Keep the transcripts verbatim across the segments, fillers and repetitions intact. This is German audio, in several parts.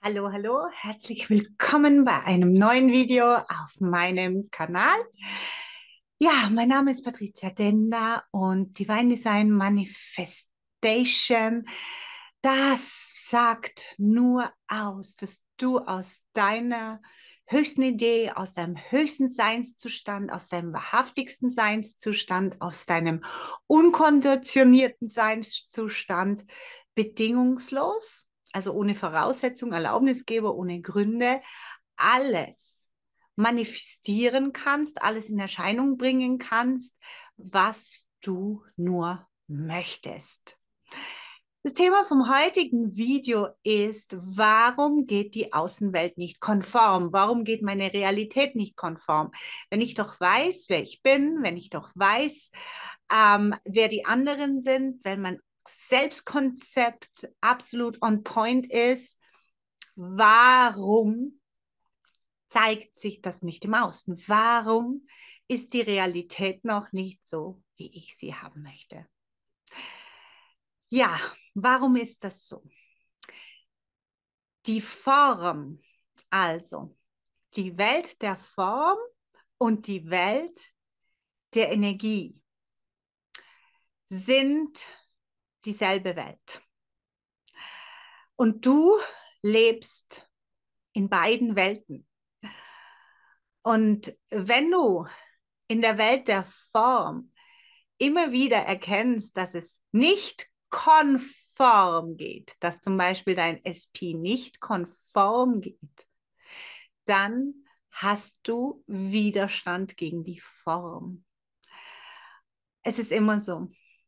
Hallo, hallo, herzlich willkommen bei einem neuen Video auf meinem Kanal. Ja, mein Name ist Patricia Denda und Divine Design Manifestation, das sagt nur aus, dass du aus deiner höchsten Idee, aus deinem höchsten Seinszustand, aus deinem wahrhaftigsten Seinszustand, aus deinem unkonditionierten Seinszustand bedingungslos, also ohne Voraussetzung, Erlaubnisgeber, ohne Gründe, alles manifestieren kannst, alles in Erscheinung bringen kannst, was du nur möchtest. Das Thema vom heutigen Video ist, warum geht die Außenwelt nicht konform? Warum geht meine Realität nicht konform? Wenn ich doch weiß, wer ich bin, wenn ich doch weiß, ähm, wer die anderen sind, wenn mein Selbstkonzept absolut on point ist, warum zeigt sich das nicht im Außen? Warum ist die Realität noch nicht so, wie ich sie haben möchte? Ja, warum ist das so? Die Form, also die Welt der Form und die Welt der Energie sind dieselbe Welt. Und du lebst in beiden Welten. Und wenn du in der Welt der Form immer wieder erkennst, dass es nicht konform geht, dass zum Beispiel dein S P nicht konform geht, dann hast du Widerstand gegen die Form. Es ist immer so,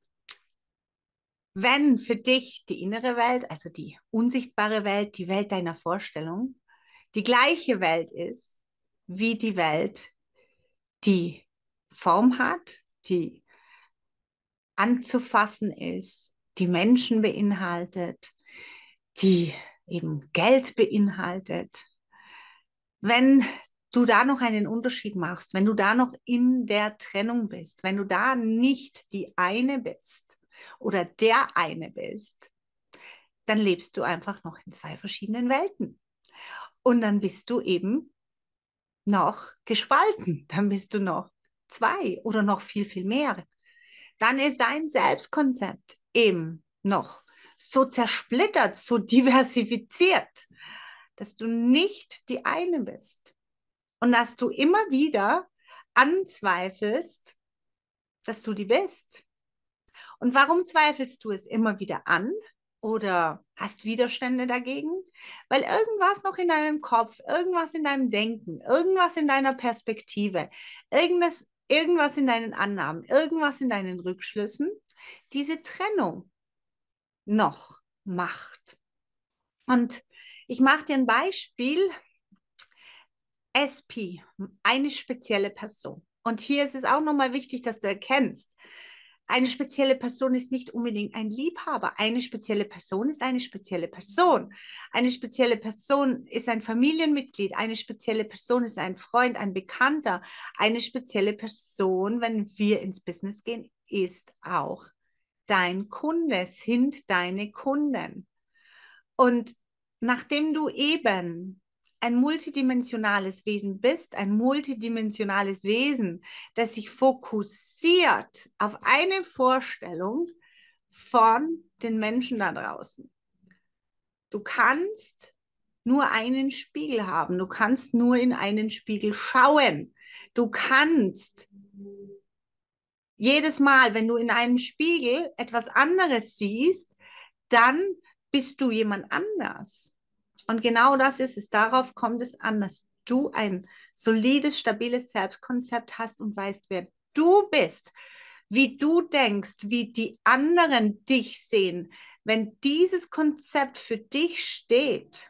wenn für dich die innere Welt, also die unsichtbare Welt, die Welt deiner Vorstellung, die gleiche Welt ist wie die Welt, die Form hat, die anzufassen ist, die Menschen beinhaltet, die eben Geld beinhaltet. Wenn du da noch einen Unterschied machst, wenn du da noch in der Trennung bist, wenn du da nicht die eine bist oder der eine bist, dann lebst du einfach noch in zwei verschiedenen Welten. Und dann bist du eben noch gespalten, dann bist du noch zwei oder noch viel, viel mehr. Dann ist dein Selbstkonzept eben noch so zersplittert, so diversifiziert, dass du nicht die eine bist und dass du immer wieder anzweifelst, dass du die bist. Und warum zweifelst du es immer wieder an oder hast Widerstände dagegen? Weil irgendwas noch in deinem Kopf, irgendwas in deinem Denken, irgendwas in deiner Perspektive, irgendwas, irgendwas in deinen Annahmen, irgendwas in deinen Rückschlüssen diese Trennung noch macht. Und ich mache dir ein Beispiel. S P, eine spezielle Person. Und hier ist es auch nochmal wichtig, dass du erkennst, eine spezielle Person ist nicht unbedingt ein Liebhaber. Eine spezielle Person ist eine spezielle Person. Eine spezielle Person ist ein Familienmitglied. Eine spezielle Person ist ein Freund, ein Bekannter. Eine spezielle Person, wenn wir ins Business gehen, ist auch dein Kunde, sind deine Kunden. Und nachdem du eben ein multidimensionales Wesen bist, ein multidimensionales Wesen, das sich fokussiert auf eine Vorstellung von den Menschen da draußen. Du kannst nur einen Spiegel haben, du kannst nur in einen Spiegel schauen. Du kannst jedes Mal, wenn du in einem Spiegel etwas anderes siehst, dann bist du jemand anders. Und genau das ist es. Darauf kommt es an, dass du ein solides, stabiles Selbstkonzept hast und weißt, wer du bist, wie du denkst, wie die anderen dich sehen. Wenn dieses Konzept für dich steht,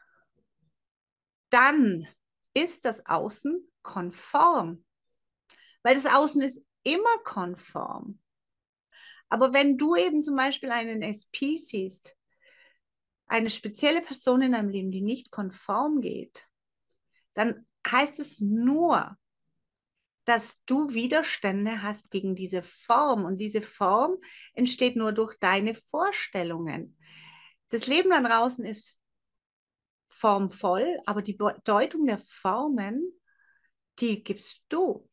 dann ist das Außen konform. Weil das Außen ist immer konform. Aber wenn du eben zum Beispiel einen S P siehst, eine spezielle Person in deinem Leben, die nicht konform geht, dann heißt es nur, dass du Widerstände hast gegen diese Form. Und diese Form entsteht nur durch deine Vorstellungen. Das Leben da draußen ist formvoll, aber die Bedeutung der Formen, die gibst du.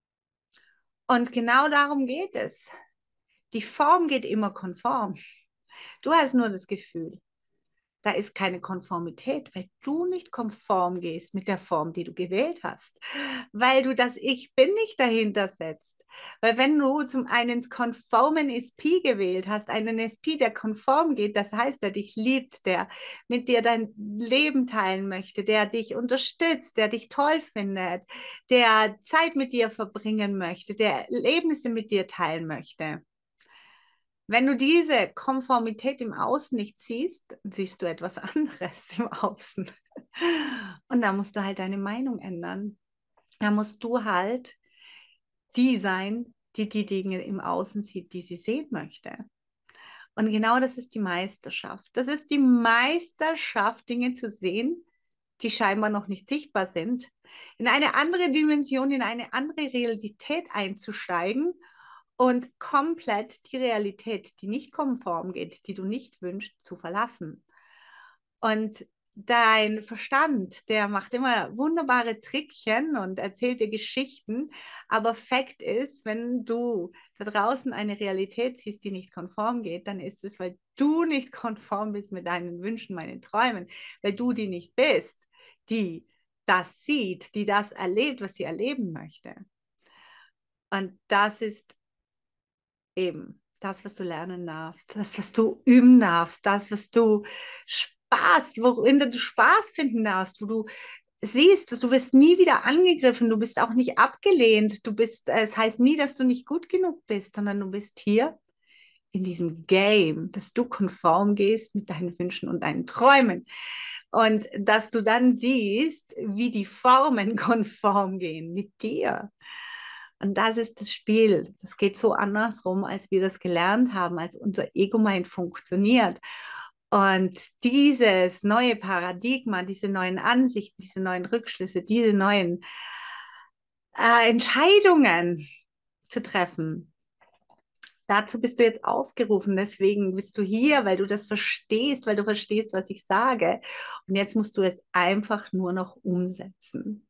Und genau darum geht es. Die Form geht immer konform. Du hast nur das Gefühl, da ist keine Konformität, weil du nicht konform gehst mit der Form, die du gewählt hast, weil du das Ich bin nicht dahinter setzt. Weil wenn du zum einen konformen S P gewählt hast, einen S P, der konform geht, das heißt, der dich liebt, der mit dir dein Leben teilen möchte, der dich unterstützt, der dich toll findet, der Zeit mit dir verbringen möchte, der Erlebnisse mit dir teilen möchte. Wenn du diese Konformität im Außen nicht siehst, siehst du etwas anderes im Außen. Und da musst du halt deine Meinung ändern. Da musst du halt die sein, die die Dinge im Außen sieht, die sie sehen möchte. Und genau das ist die Meisterschaft. Das ist die Meisterschaft, Dinge zu sehen, die scheinbar noch nicht sichtbar sind, in eine andere Dimension, in eine andere Realität einzusteigen und komplett die Realität, die nicht konform geht, die du nicht wünschst, zu verlassen. Und dein Verstand, der macht immer wunderbare Trickchen und erzählt dir Geschichten, aber Fakt ist, wenn du da draußen eine Realität siehst, die nicht konform geht, dann ist es, weil du nicht konform bist mit deinen Wünschen, meinen Träumen, weil du die nicht bist, die das sieht, die das erlebt, was sie erleben möchte. Und das ist eben das, was du lernen darfst, das, was du üben darfst, das, was du Spaß, worin du Spaß finden darfst, wo du siehst, du wirst nie wieder angegriffen, du bist auch nicht abgelehnt, du bist, es heißt nie, dass du nicht gut genug bist, sondern du bist hier in diesem Game, dass du konform gehst mit deinen Wünschen und deinen Träumen. Und dass du dann siehst, wie die Formen konform gehen mit dir. Und das ist das Spiel. Das geht so andersrum, als wir das gelernt haben, als unser Ego-Mind funktioniert. Und dieses neue Paradigma, diese neuen Ansichten, diese neuen Rückschlüsse, diese neuen äh, Entscheidungen zu treffen, dazu bist du jetzt aufgerufen. Deswegen bist du hier, weil du das verstehst, weil du verstehst, was ich sage. Und jetzt musst du es einfach nur noch umsetzen.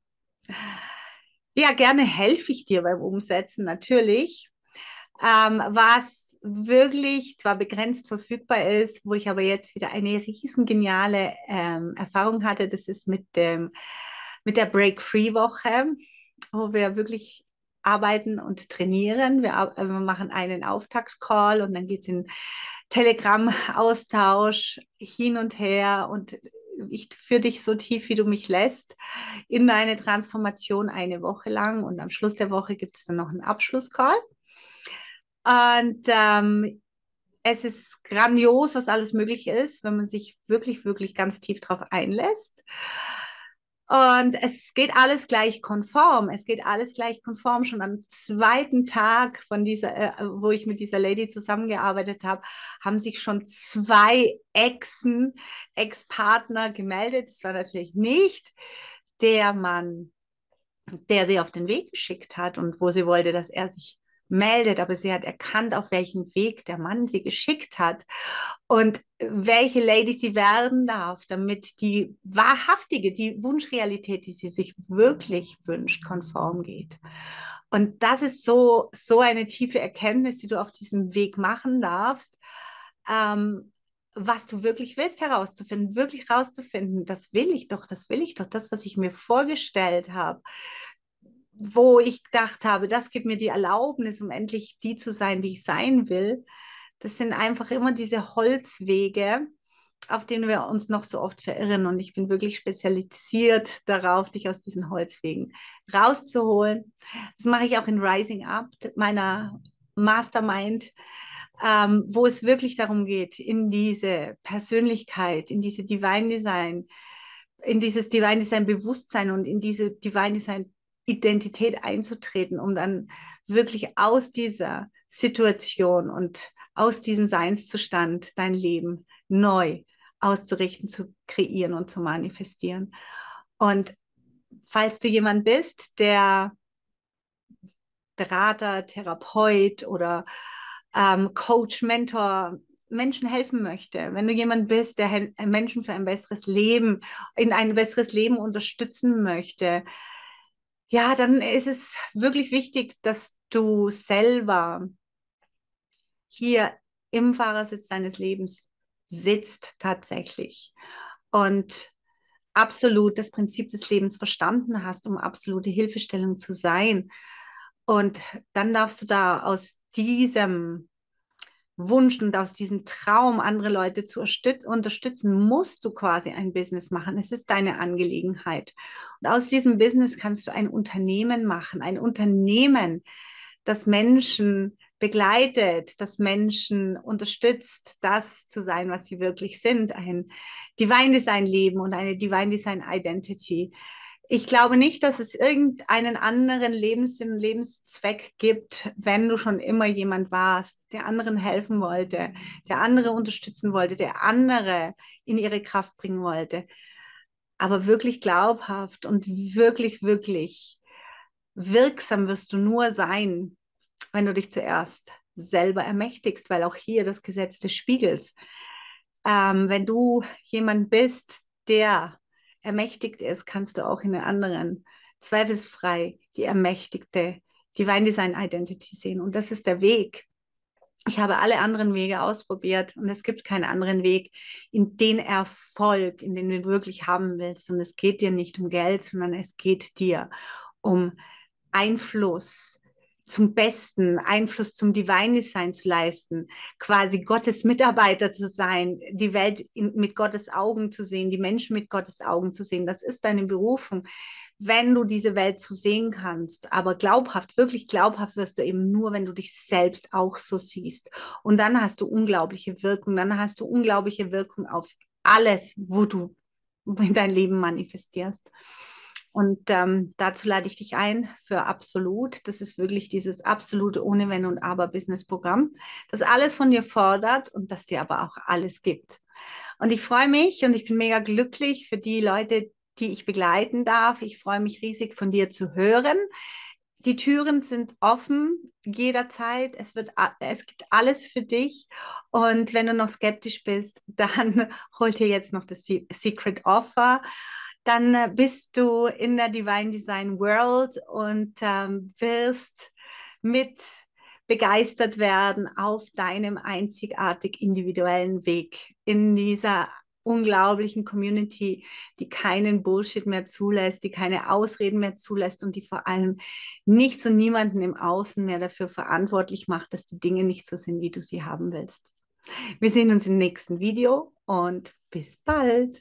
Ja, gerne helfe ich dir beim Umsetzen, natürlich. Ähm, was wirklich zwar begrenzt verfügbar ist, wo ich aber jetzt wieder eine riesen geniale ähm, Erfahrung hatte, das ist mit dem, mit der Break-Free-Woche, wo wir wirklich arbeiten und trainieren. Wir, wir machen einen Auftakt-Call und dann geht es in Telegram-Austausch hin und her und ich führe dich so tief, wie du mich lässt, in deine Transformation eine Woche lang und am Schluss der Woche gibt es dann noch einen Abschlusscall. Und ähm, es ist grandios, was alles möglich ist, wenn man sich wirklich, wirklich ganz tief drauf einlässt. Und es geht alles gleich konform. Es geht alles gleich konform. Schon am zweiten Tag von dieser, äh, wo ich mit dieser Lady zusammengearbeitet habe, haben sich schon zwei Exen, Ex-Partner gemeldet. Das war natürlich nicht der Mann, der sie auf den Weg geschickt hat und wo sie wollte, dass er sich meldet, aber sie hat erkannt, auf welchem Weg der Mann sie geschickt hat und welche Lady sie werden darf, damit die wahrhaftige, die Wunschrealität, die sie sich wirklich wünscht, konform geht. Und das ist so, so eine tiefe Erkenntnis, die du auf diesem Weg machen darfst, ähm, was du wirklich willst herauszufinden, wirklich herauszufinden, das will ich doch, das will ich doch, das, was ich mir vorgestellt habe, wo ich gedacht habe, das gibt mir die Erlaubnis, um endlich die zu sein, die ich sein will. Das sind einfach immer diese Holzwege, auf denen wir uns noch so oft verirren. Und ich bin wirklich spezialisiert darauf, dich aus diesen Holzwegen rauszuholen. Das mache ich auch in Rising Up, meiner Mastermind, ähm, wo es wirklich darum geht, in diese Persönlichkeit, in diese Divine Design, in dieses Divine Design Bewusstsein und in diese Divine Design Identität einzutreten, um dann wirklich aus dieser Situation und aus diesem Seinszustand dein Leben neu auszurichten, zu kreieren und zu manifestieren. Und falls du jemand bist, der Berater, Therapeut oder ähm, Coach, Mentor Menschen helfen möchte, wenn du jemand bist, der Menschen für ein besseres Leben, in ein besseres Leben unterstützen möchte, ja, dann ist es wirklich wichtig, dass du selber hier im Fahrersitz deines Lebens sitzt tatsächlich und absolut das Prinzip des Lebens verstanden hast, um absolute Hilfestellung zu sein. Und dann darfst du da aus diesem Wunsch und aus diesem Traum, andere Leute zu unterstützen, musst du quasi ein Business machen. Es ist deine Angelegenheit. Und aus diesem Business kannst du ein Unternehmen machen, ein Unternehmen, das Menschen begleitet, das Menschen unterstützt, das zu sein, was sie wirklich sind, ein Divine Design Leben und eine Divine Design Identity. Ich glaube nicht, dass es irgendeinen anderen Lebenssinn, Lebenszweck gibt, wenn du schon immer jemand warst, der anderen helfen wollte, der andere unterstützen wollte, der andere in ihre Kraft bringen wollte. Aber wirklich glaubhaft und wirklich, wirklich wirksam wirst du nur sein, wenn du dich zuerst selber ermächtigst, weil auch hier das Gesetz des Spiegels. Ähm, wenn du jemand bist, der ermächtigt ist, kannst du auch in den anderen zweifelsfrei die ermächtigte Divine Design Identity sehen. Und das ist der Weg. Ich habe alle anderen Wege ausprobiert und es gibt keinen anderen Weg in den Erfolg, in den du wirklich haben willst. Und es geht dir nicht um Geld, sondern es geht dir um Einfluss zum Besten, Einfluss zum Divine Design zu leisten, quasi Gottes Mitarbeiter zu sein, die Welt in, mit Gottes Augen zu sehen, die Menschen mit Gottes Augen zu sehen. Das ist deine Berufung, wenn du diese Welt so sehen kannst. Aber glaubhaft, wirklich glaubhaft wirst du eben nur, wenn du dich selbst auch so siehst. Und dann hast du unglaubliche Wirkung, dann hast du unglaubliche Wirkung auf alles, wo du in dein Leben manifestierst. Und ähm, dazu lade ich dich ein für Absolut. Das ist wirklich dieses absolute Ohne Wenn und Aber Business-Programm, das alles von dir fordert und das dir aber auch alles gibt. Und ich freue mich und ich bin mega glücklich für die Leute, die ich begleiten darf. Ich freue mich riesig, von dir zu hören. Die Türen sind offen jederzeit. Es wird, es gibt alles für dich. Und wenn du noch skeptisch bist, dann hol dir jetzt noch das Secret Offer. Dann bist du in der Divine Design World und ähm, wirst mit begeistert werden auf deinem einzigartig individuellen Weg in dieser unglaublichen Community, die keinen Bullshit mehr zulässt, die keine Ausreden mehr zulässt und die vor allem nichts und niemanden im Außen mehr dafür verantwortlich macht, dass die Dinge nicht so sind, wie du sie haben willst. Wir sehen uns im nächsten Video und bis bald.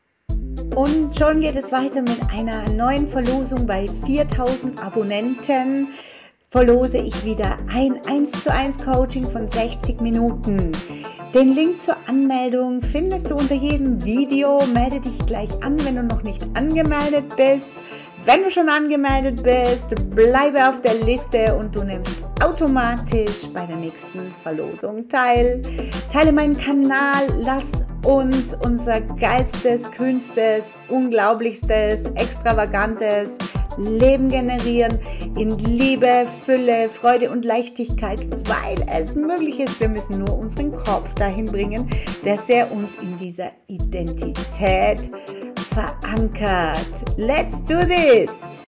Und schon geht es weiter mit einer neuen Verlosung. Bei viertausend Abonnenten verlose ich wieder ein eins zu eins Coaching von sechzig Minuten. Den Link zur Anmeldung findest du unter jedem Video. Melde dich gleich an, wenn du noch nicht angemeldet bist. Wenn du schon angemeldet bist, bleibe auf der Liste und du nimmst automatisch bei der nächsten Verlosung teil. Teile meinen Kanal, lass uns unser geilstes, kühnstes, unglaublichstes, extravagantes Leben generieren in Liebe, Fülle, Freude und Leichtigkeit, weil es möglich ist. Wir müssen nur unseren Kopf dahin bringen, dass er uns in dieser Identität verankert. Let's do this!